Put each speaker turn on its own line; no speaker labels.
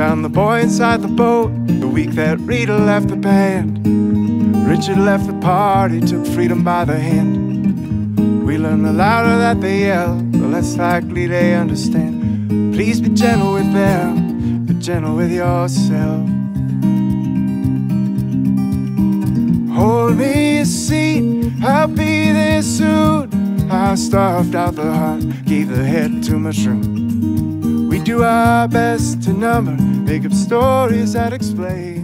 found the boy inside the boat the week that Rita left the band. Richard left the party, took freedom by the hand. We learn the louder that they yell, the less likely they understand. Please be gentle with them, be gentle with yourself. Hold me a seat, I'll be there soon. I starved out the heart, gave the head to mushroom. We do our best to number, make up stories that explain